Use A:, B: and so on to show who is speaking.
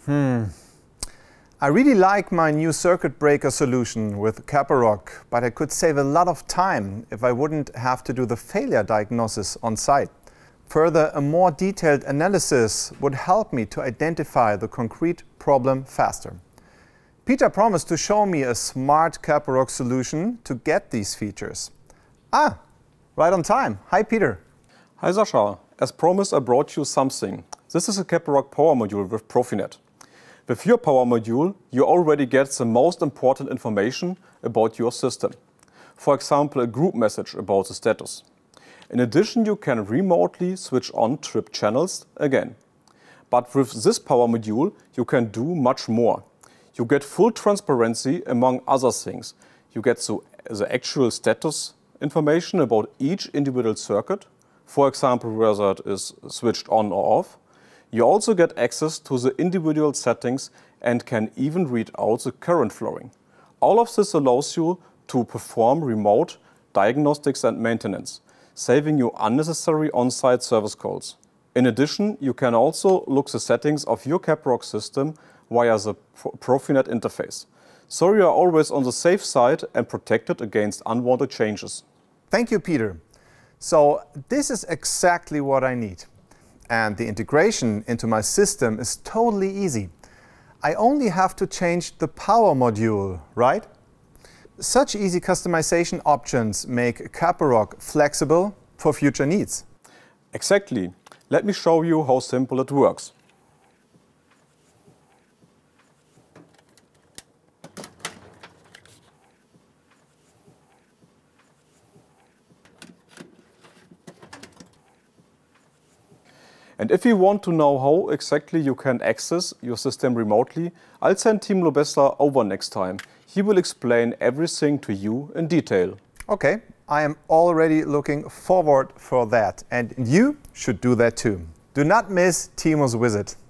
A: I really like my new circuit breaker solution with CAPAROC, but I could save a lot of time if I wouldn't have to do the failure diagnosis on site. Further, a more detailed analysis would help me to identify the concrete problem faster. Peter promised to show me a smart CAPAROC solution to get these features. Right on time. Hi, Peter.
B: Hi, Sascha. As promised, I brought you something. This is a CAPAROC power module with Profinet. With your power module, you already get the most important information about your system. For example, a group message about the status. In addition, you can remotely switch on trip channels again. But with this power module, you can do much more. You get full transparency among other things. You get the actual status information about each individual circuit, for example, whether it is switched on or off. You also get access to the individual settings and can even read out the current flowing. All of this allows you to perform remote diagnostics and maintenance, saving you unnecessary on-site service calls. In addition, you can also look the settings of your CAPAROC system via the Profinet interface. So you are always on the safe side and protected against unwanted changes.
A: Thank you, Peter. So this is exactly what I need. And the integration into my system is totally easy. I only have to change the power module, right? Such easy customization options make CAPAROC flexible for future needs.
B: Exactly. Let me show you how simple it works. And if you want to know how exactly you can access your system remotely, I'll send Team Lobessa over next time. He will explain everything to you in detail.
A: Okay, I am already looking forward for that. And you should do that too. Do not miss Timo's visit.